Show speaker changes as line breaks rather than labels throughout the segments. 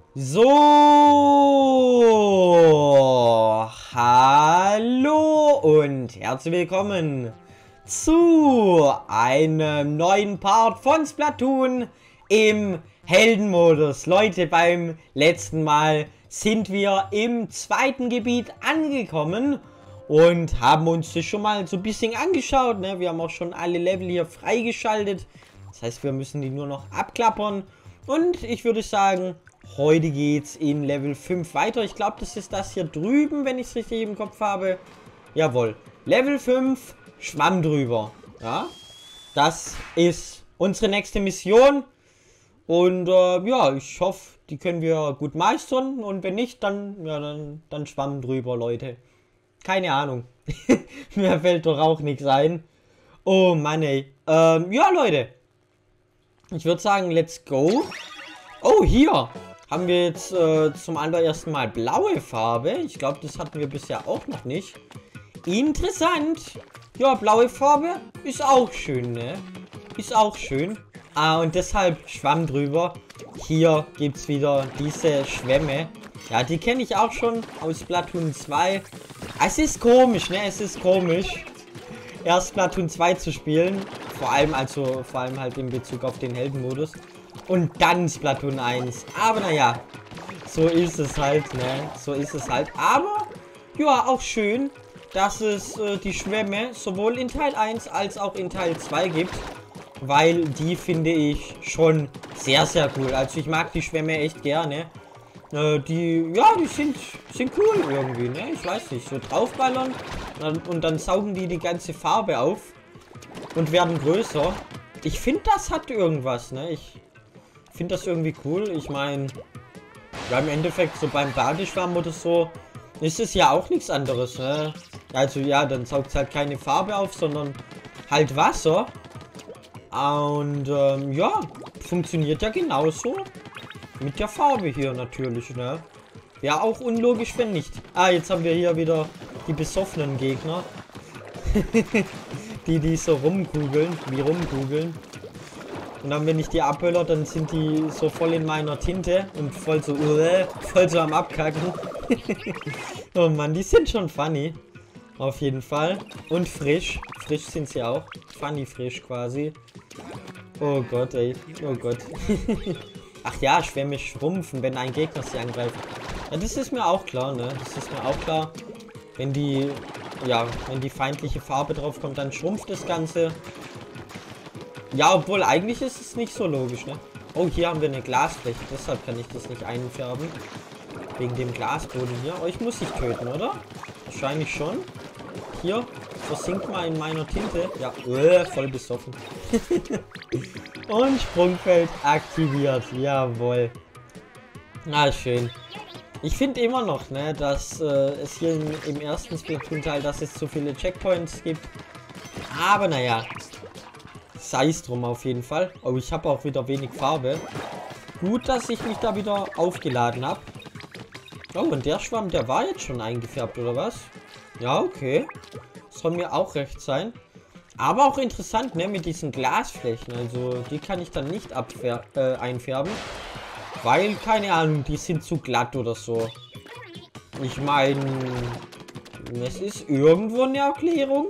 So, hallo und herzlich willkommen zu einem neuen Part von Splatoon im Heldenmodus. Leute, beim letzten Mal sind wir im zweiten Gebiet angekommen und haben uns das schon mal so ein bisschen angeschaut. Ne? Wir haben auch schon alle Level hier freigeschaltet. Das heißt, wir müssen die nur noch abklappern. Und ich würde sagen, heute geht's in Level 5 weiter. Ich glaube, das ist das hier drüben, wenn ich es richtig im Kopf habe. Jawohl. Level 5, Schwamm drüber. Ja, das ist unsere nächste Mission. Und ja, ich hoffe, die können wir gut meistern. Und wenn nicht, dann, ja, dann Schwamm drüber, Leute. Keine Ahnung. Mir fällt doch auch nichts ein. Oh Mann, ey. Ja, Leute. Ich würde sagen, let's go. Oh, hier haben wir jetzt zum allerersten Mal blaue Farbe. Ich glaube, das hatten wir bisher auch noch nicht. Interessant. Ja, blaue Farbe ist auch schön, ne? Ist auch schön. Und deshalb Schwamm drüber. Hier gibt es wieder diese Schwämme. Ja, die kenne ich auch schon aus Splatoon 2. Es ist komisch, ne? Es ist komisch, erst Splatoon 2 zu spielen. Vor allem halt in Bezug auf den Heldenmodus. Und dann Splatoon 1. Aber naja, so ist es halt, ne? So ist es halt. Aber, ja, auch schön, dass es die Schwämme sowohl in Teil 1 als auch in Teil 2 gibt. Weil die finde ich schon sehr, sehr cool. Also ich mag die Schwämme echt gerne. Die sind cool irgendwie, ne? Ich weiß nicht, so draufballern und dann saugen die ganze Farbe auf und werden größer. Ich finde, das hat irgendwas, ne? Ich finde das irgendwie cool. Ich meine, ja, im Endeffekt so beim Badeschwamm oder so ist es ja auch nichts anderes, ne? Also ja, dann saugt es halt keine Farbe auf, sondern halt Wasser. Und ja, funktioniert ja genauso mit der Farbe hier natürlich, ne? Wäre auch unlogisch, wenn nicht. Jetzt haben wir hier wieder die besoffenen Gegner. die so rumkugeln, Und dann, wenn ich die abhölle, dann sind die so voll in meiner Tinte und voll so am Abkacken. Oh Mann, die sind schon funny. Auf jeden Fall. Und frisch. Frisch sind sie auch. Funny frisch quasi. Oh Gott, ey. Oh Gott. Ach ja, Schwämme schrumpfen, wenn ein Gegner sie angreift. Ja, das ist mir auch klar, ne? Das ist mir auch klar. Wenn die feindliche Farbe drauf kommt, dann schrumpft das Ganze. Ja, obwohl eigentlich ist es nicht so logisch, ne? Oh, hier haben wir eine Glasfläche, deshalb kann ich das nicht einfärben. Wegen dem Glasboden hier. Euch muss ich töten, oder? Wahrscheinlich schon. Hier, versinkt mal in meiner Tinte. Ja, voll besoffen. Und Sprungfeld aktiviert. Jawohl. Na, schön. Ich finde immer noch, ne, dass es hier im ersten Splatoon-Teil, dass es zu viele Checkpoints gibt. Aber naja, sei es drum auf jeden Fall. Oh, ich habe auch wieder wenig Farbe. Gut, dass ich mich da wieder aufgeladen habe. Oh, und der Schwamm, der war jetzt schon eingefärbt, oder was? Ja, okay. Soll mir auch recht sein. Aber auch interessant, ne, mit diesen Glasflächen. Also, die kann ich dann nicht einfärben. Weil, keine Ahnung, die sind zu glatt oder so. Ich meine, es ist irgendwo eine Erklärung.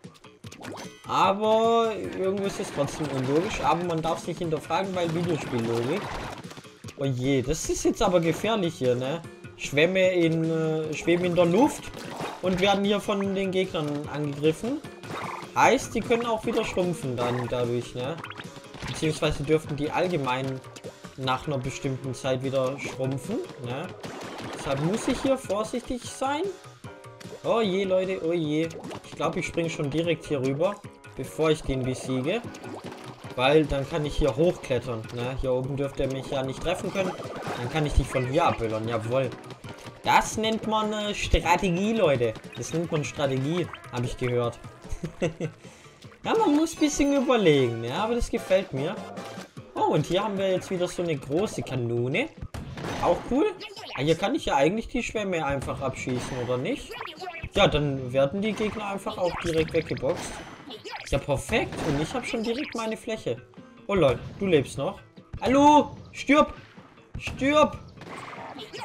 Aber irgendwo ist es trotzdem unlogisch. Aber man darf sich hinterfragen, weil Videospiellogik. Oh je, das ist jetzt aber gefährlich hier, ne? Schweben in der Luft und werden hier von den Gegnern angegriffen. Heißt, die können auch wieder schrumpfen dann dadurch, ne? Beziehungsweise dürften die allgemein nach einer bestimmten Zeit wieder schrumpfen, ne? Deshalb muss ich hier vorsichtig sein. Oh je, Leute, oh je. Ich glaube, ich springe schon direkt hier rüber, bevor ich den besiege. Weil dann kann ich hier hochklettern, ne? Hier oben dürfte er mich ja nicht treffen können. Dann kann ich dich von hier abböllern, jawohl. Das nennt man Strategie, Leute. Das nennt man Strategie, habe ich gehört. Ja, man muss ein bisschen überlegen, ja, aber das gefällt mir. Oh, und hier haben wir jetzt wieder so eine große Kanone. Auch cool. Hier kann ich ja eigentlich die Schwämme einfach abschießen, oder nicht? Ja, dann werden die Gegner einfach auch direkt weggeboxt. Ja, perfekt. Und ich habe schon direkt meine Fläche. Oh lol, du lebst noch. Hallo, stirb! Stirb!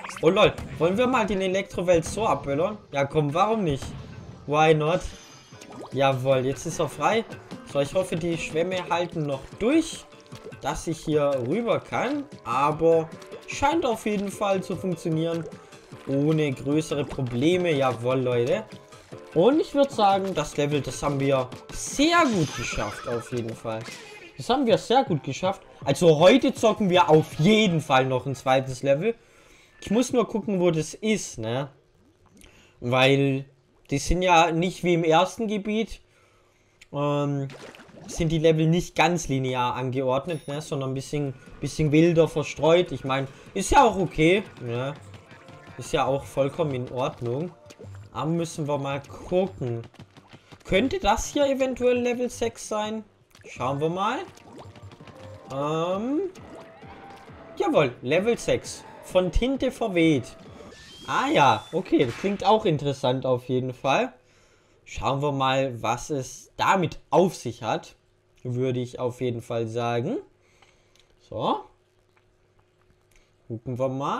Oh lol, wollen wir mal den Elektrowelt so abböllern? Ja komm, warum nicht? Why not? Jawohl, jetzt ist er frei. So, ich hoffe, die Schwämme halten noch durch, dass ich hier rüber kann. Aber scheint auf jeden Fall zu funktionieren. Ohne größere Probleme. Jawohl, Leute. Und ich würde sagen, das Level, das haben wir sehr gut geschafft, auf jeden Fall. Das haben wir sehr gut geschafft. Also heute zocken wir auf jeden Fall noch ein zweites Level. Ich muss nur gucken, wo das ist, ne? Weil die sind ja nicht wie im ersten Gebiet. Sind die Level nicht ganz linear angeordnet, ne? Sondern ein bisschen wilder verstreut. Ich meine, ist ja auch okay, ne? Ist ja auch vollkommen in Ordnung. Aber müssen wir mal gucken. Könnte das hier eventuell Level 6 sein? Schauen wir mal. Jawohl, Level 6. Von Tinte verweht. Ah ja, okay. Das klingt auch interessant auf jeden Fall. Schauen wir mal, was es damit auf sich hat. Würde ich auf jeden Fall sagen. So. Gucken wir mal.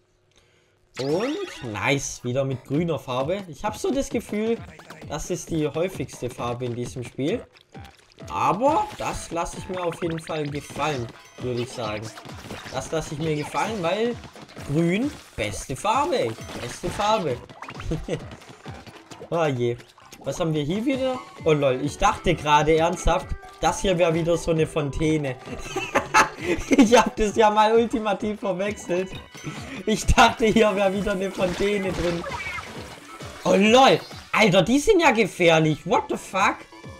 Und nice, wieder mit grüner Farbe. Ich habe so das Gefühl, das ist die häufigste Farbe in diesem Spiel. Aber das lasse ich mir auf jeden Fall gefallen, würde ich sagen. Das lasse ich mir gefallen, weil grün, beste Farbe. Beste Farbe. Oh je. Was haben wir hier wieder? Oh lol, ich dachte gerade ernsthaft, das hier wäre wieder so eine Fontäne. Ich habe das ja mal ultimativ verwechselt. Ich dachte, hier wäre wieder eine Fontäne drin. Oh lol. Alter, die sind ja gefährlich. What the fuck?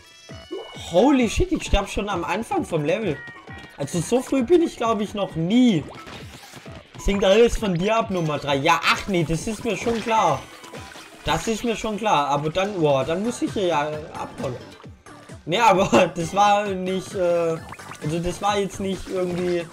Holy shit, ich sterbe schon am Anfang vom Level. Also so früh bin ich, glaube ich, noch nie. Das hängt alles von dir ab, Nummer 3. Ja, ach nee, das ist mir schon klar. Das ist mir schon klar. Aber dann, boah, dann muss ich hier ja abhauen. Ne, aber das war nicht, also das war jetzt nicht irgendwie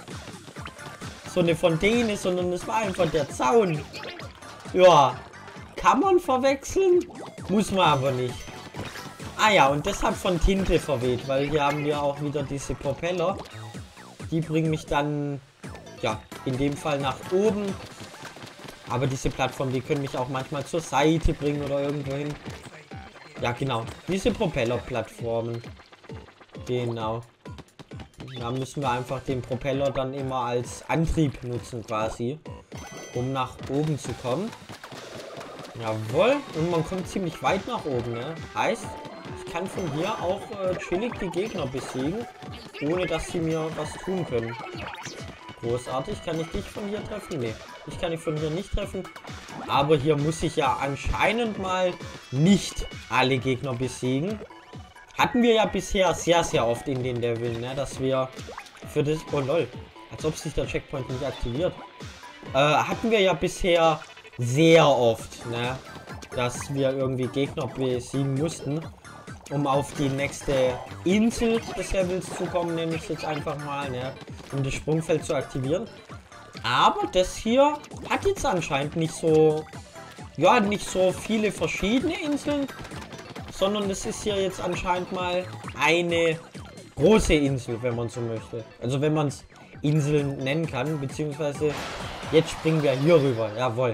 so eine Fontäne, sondern es war einfach der Zaun. Ja, kann man verwechseln, muss man aber nicht. Ah ja, und deshalb von Tinte verweht, weil hier haben wir auch wieder diese Propeller. Die bringen mich dann, ja, in dem Fall nach oben. Aber diese Plattformen, die können mich auch manchmal zur Seite bringen oder irgendwo hin. Ja, genau, diese Propellerplattformen. Genau. Da müssen wir einfach den Propeller dann immer als Antrieb nutzen quasi, um nach oben zu kommen. Jawohl. Und man kommt ziemlich weit nach oben, ne? Heißt, ich kann von hier auch chillig die Gegner besiegen, ohne dass sie mir was tun können. Großartig. Kann ich dich von hier treffen? Nee, ich kann dich von hier nicht treffen. Aber hier muss ich ja anscheinend mal nicht alle Gegner besiegen. Hatten wir ja bisher sehr, sehr oft in den Leveln, ne? Dass wir für das... Oh lol, als ob sich der Checkpoint nicht aktiviert. Hatten wir ja bisher sehr oft, ne? Dass wir irgendwie Gegner besiegen mussten, um auf die nächste Insel des Levels zu kommen, nenne ich es jetzt einfach mal, ne? Um das Sprungfeld zu aktivieren. Aber das hier hat jetzt anscheinend nicht so... Ja, nicht so viele verschiedene Inseln, sondern es ist hier jetzt anscheinend mal eine große Insel, wenn man so möchte. Also wenn man es Inseln nennen kann, beziehungsweise jetzt springen wir hier rüber, jawohl.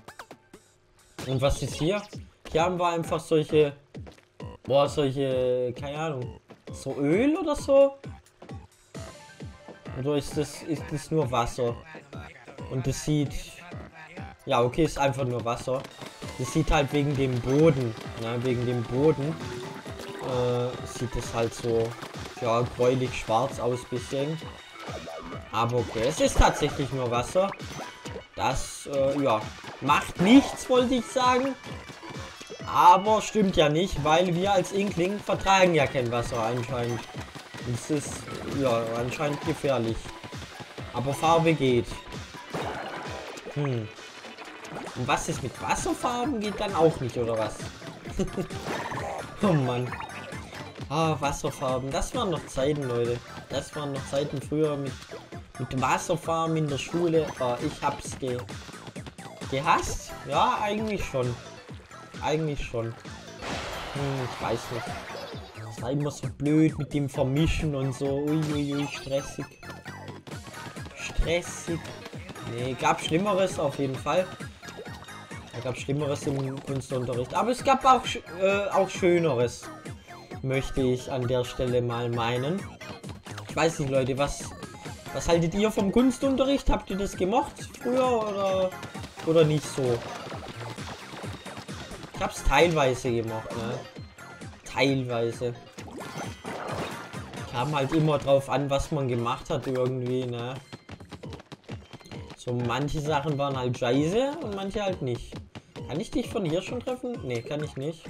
Und was ist hier? Hier haben wir einfach solche, boah, solche, keine Ahnung, so Öl oder so? Oder ist das nur Wasser? Und das sieht, ja okay, ist einfach nur Wasser. Das sieht halt wegen dem Boden, ne, wegen dem Boden, sieht es halt so, ja, gräulich schwarz aus bisschen. Aber okay, es ist tatsächlich nur Wasser. Das, ja, macht nichts, wollte ich sagen. Aber stimmt ja nicht, weil wir als Inkling vertragen ja kein Wasser anscheinend. Das ist, ja, anscheinend gefährlich. Aber Farbe geht. Und was ist mit Wasserfarben? Geht dann auch nicht, oder was? Oh Mann. Ah, Wasserfarben. Das waren noch Zeiten, Leute. Das waren noch Zeiten früher mit Wasserfarben in der Schule. Oh, ich hab's gehasst. Ja, eigentlich schon. Eigentlich schon. Ich weiß nicht. Das war immer so blöd mit dem Vermischen und so. Uiuiui, stressig. Stressig. Nee, gab Schlimmeres auf jeden Fall. Da gab Schlimmeres im Kunstunterricht. Aber es gab auch Schöneres. Möchte ich an der Stelle mal meinen. Ich weiß nicht, Leute, was haltet ihr vom Kunstunterricht? Habt ihr das gemocht früher oder nicht so? Ich hab's teilweise gemacht, ne? Teilweise. Kam halt immer drauf an, was man gemacht hat irgendwie, ne? So manche Sachen waren halt scheiße und manche halt nicht. Kann ich dich von hier schon treffen? Ne, kann ich nicht.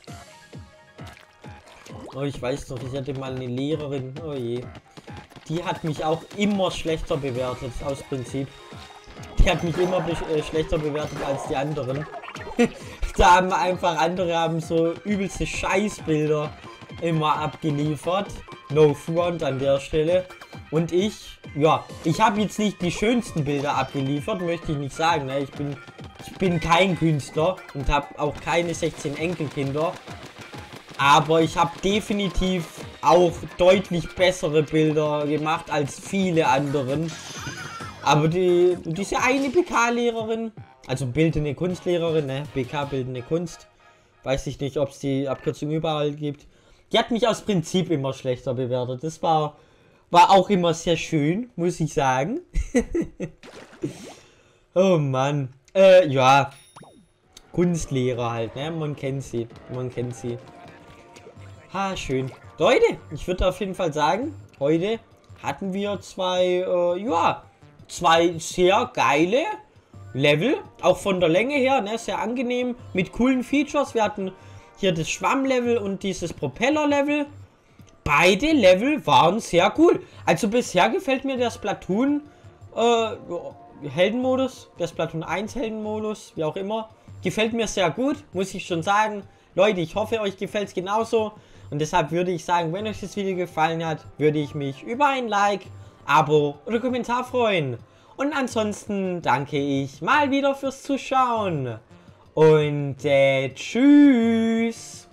Oh, ich weiß noch, ich hatte mal eine Lehrerin, oh je. Die hat mich auch immer schlechter bewertet, aus Prinzip. Die hat mich immer schlechter bewertet als die anderen. Da haben einfach andere so übelste Scheißbilder immer abgeliefert. No front an der Stelle. Und ich habe jetzt nicht die schönsten Bilder abgeliefert, möchte ich nicht sagen. Ne? Ich bin kein Künstler und habe auch keine 16 Enkelkinder. Aber ich habe definitiv auch deutlich bessere Bilder gemacht als viele anderen. Aber diese eine BK-Lehrerin, also bildende Kunstlehrerin, ne? BK, bildende Kunst, weiß ich nicht, ob es die Abkürzung überall gibt. Die hat mich aus Prinzip immer schlechter bewertet. Das war auch immer sehr schön, muss ich sagen. Oh Mann. Ja. Kunstlehrer halt, ne? Man kennt sie. Man kennt sie. Ha, schön. Leute, ich würde auf jeden Fall sagen, heute hatten wir zwei sehr geile Level. Auch von der Länge her, ne? Sehr angenehm. Mit coolen Features. Wir hatten hier das Schwammlevel und dieses Propellerlevel. Beide Level waren sehr cool. Also bisher gefällt mir der Splatoon Heldenmodus, der Splatoon 1 Heldenmodus, wie auch immer. Gefällt mir sehr gut, muss ich schon sagen. Leute, ich hoffe, euch gefällt es genauso. Und deshalb würde ich sagen, wenn euch das Video gefallen hat, würde ich mich über ein Like, Abo oder Kommentar freuen. Und ansonsten danke ich mal wieder fürs Zuschauen. Und tschüss.